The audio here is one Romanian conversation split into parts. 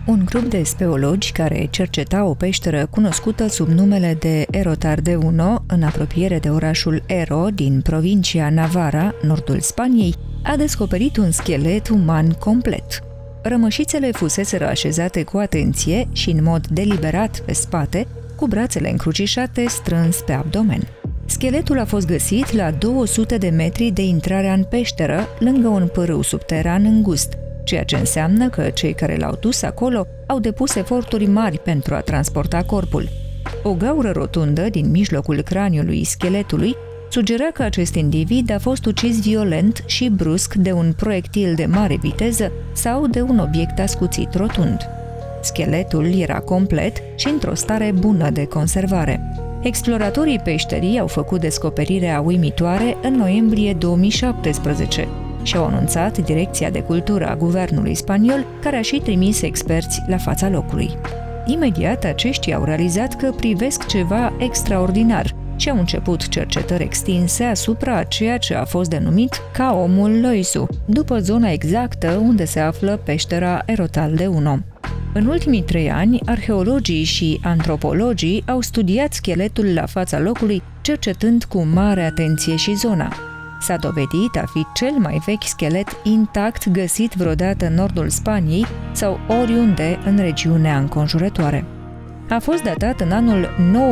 Un grup de speologi care cerceta o peșteră cunoscută sub numele de Erotar de Uno, în apropiere de orașul Ero din provincia Navarra, nordul Spaniei, a descoperit un schelet uman complet. Rămășițele fuseseră așezate cu atenție și în mod deliberat pe spate, cu brațele încrucișate strâns pe abdomen. Scheletul a fost găsit la 200 de metri de intrarea în peșteră, lângă un pârâu subteran îngust, ceea ce înseamnă că cei care l-au dus acolo au depus eforturi mari pentru a transporta corpul. O gaură rotundă din mijlocul craniului scheletului sugera că acest individ a fost ucis violent și brusc de un proiectil de mare viteză sau de un obiect ascuțit rotund. Scheletul era complet și într-o stare bună de conservare. Exploratorii peșterii au făcut descoperirea uimitoare în noiembrie 2017 și au anunțat Direcția de Cultură a Guvernului Spaniol, care a și trimis experți la fața locului. Imediat aceștia au realizat că privesc ceva extraordinar și au început cercetări extinse asupra a ceea ce a fost denumit ca omul Loisu, după zona exactă unde se află peștera Erotar de Uno. În ultimii 3 ani, arheologii și antropologii au studiat scheletul la fața locului, cercetând cu mare atenție și zona. S-a dovedit a fi cel mai vechi schelet intact găsit vreodată în nordul Spaniei sau oriunde în regiunea înconjurătoare. A fost datat în anul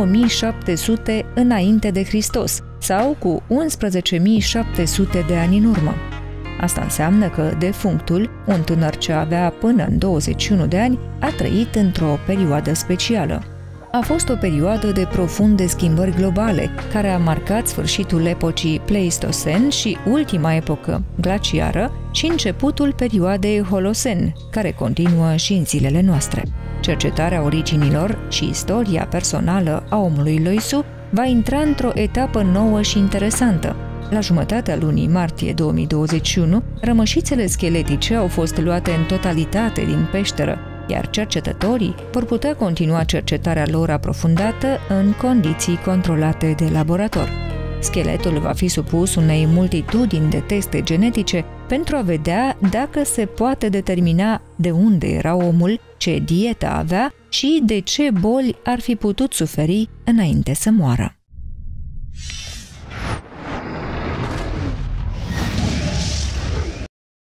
9700 înainte de Hristos sau cu 11.700 de ani în urmă. Asta înseamnă că defunctul, un tânăr ce avea până în 21 de ani, a trăit într-o perioadă specială. A fost o perioadă de profunde schimbări globale, care a marcat sfârșitul epocii Pleistocen și ultima epocă glaciară și începutul perioadei Holocen, care continuă și în zilele noastre. Cercetarea originilor și istoria personală a omului Loisu va intra într-o etapă nouă și interesantă. La jumătatea lunii martie 2021, rămășițele scheletice au fost luate în totalitate din peșteră, iar cercetătorii vor putea continua cercetarea lor aprofundată în condiții controlate de laborator. Scheletul va fi supus unei multitudini de teste genetice pentru a vedea dacă se poate determina de unde era omul, ce dietă avea și de ce boli ar fi putut suferi înainte să moară.